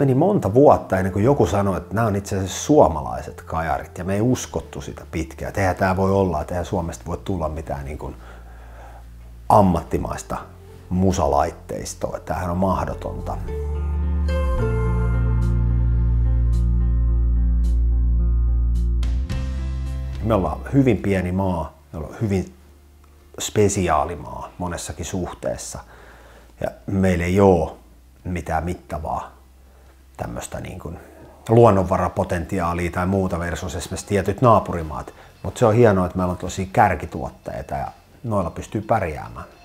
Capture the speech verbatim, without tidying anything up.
meni monta vuotta ennen kuin joku sanoi, että nämä on itse asiassa suomalaiset kajarit, ja me ei uskottu sitä pitkään. Että eihän tämä voi olla, että eihän Suomesta voi tulla mitään niin kuin ammattimaista musalaitteistoa. Tämähän on mahdotonta. Me ollaan hyvin pieni maa, me ollaan hyvin spesiaalimaa monessakin suhteessa, ja meillä ei ole mitään mittavaa tämmöistä niin kuin luonnonvarapotentiaalia tai muuta versus esimerkiksi tietyt naapurimaat, mutta se on hienoa, että meillä on tosi kärkituotteita ja noilla pystyy pärjäämään.